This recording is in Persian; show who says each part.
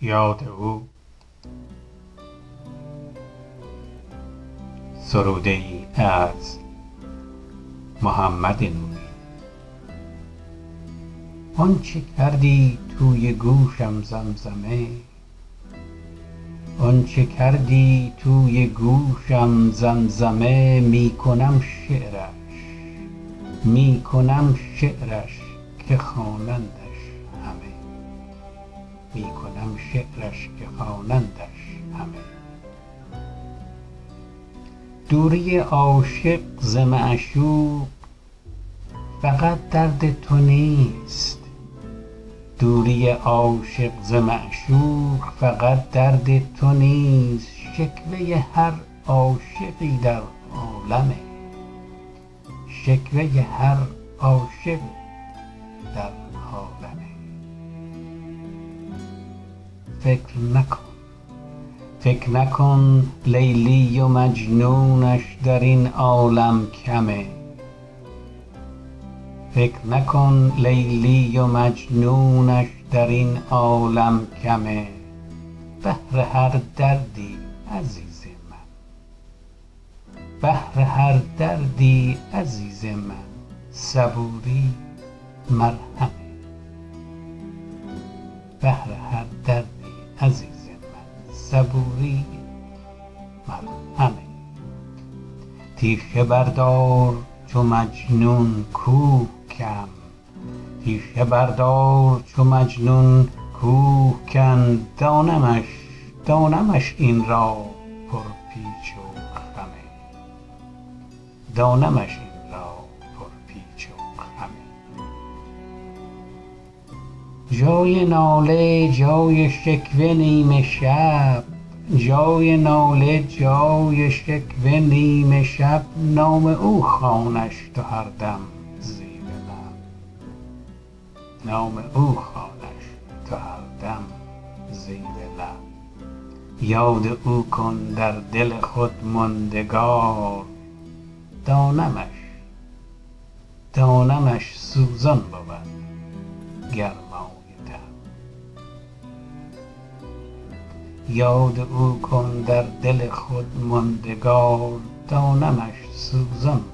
Speaker 1: یاد او سروده ای از محمد نوری. آنچه کردی توی گوشم زمزمه، آنچه کردی توی گوشم زمزمه، میکنم شعرش که خوانندش همه، میکنم شعرش که خوانندش همه. دوری عاشق ز معشوق فقط درد تو نیست، دوری عاشق ز معشوق فقط درد تو نیست، شکوه هر عاشقی در عالمه، شکوه هر عاشقی در عالمه. فکر نکن لیلی و مجنونش در این عالم کمه، فکر نکن لیلی و مجنونش در این عالم کمه. بهر هر دردی عزیز من، بهر هر دردی عزیز من، صبوری مرهمه، بهر هر دردی عزیز من، صبوری مرهمه. تیشه بردار چو مجنون کوه کن، تیشه بردار چو مجنون کوه کن، دانمش این را پر پیچ و خمه، دانمش این را پر پیچ و خمه. جای ناله جای شکوه نیمه شب، جای ناله جای شکوه نیمه شب، نام او خوانش تو هر دم زیر لب، نام او خوانش تو هر دم زیر لب. یاد او کن در دل خود ماندگار، دانمش سوزان بود گرمای تب. یاد او کن در دل خود ماندگار، دانمش سوزان